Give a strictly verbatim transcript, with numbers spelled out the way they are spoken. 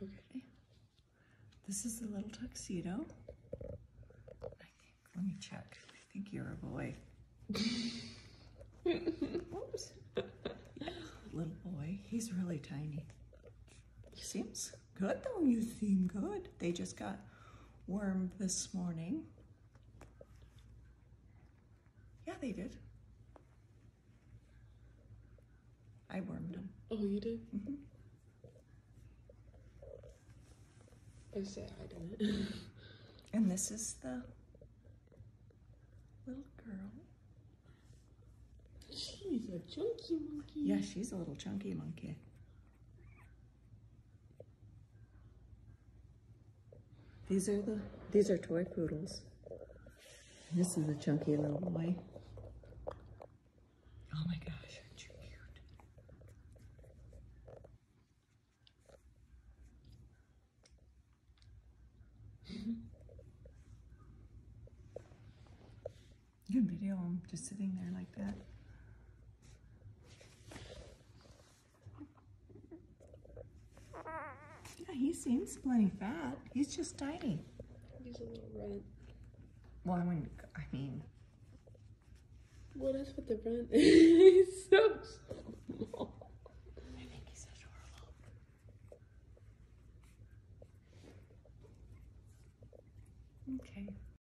Okay. This is the little tuxedo. I think, let me check. I think you're a boy. Whoops. Little boy. He's really tiny. Seems good though. You seem good. They just got wormed this morning. Yeah, they did. I wormed them. Oh, you did? Mm-hmm. I said I didn't. And this is the little girl. She's a chunky monkey. Yeah, she's a little chunky monkey. These are the, these are toy poodles. This is a chunky little boy. Oh my gosh, aren't you cute? You can video him just sitting there like that. Yeah, he seems plenty fat. He's just tiny. He's a little runt. Well, I mean, I mean. What is with the runt? He's so small. I think he's adorable. Okay.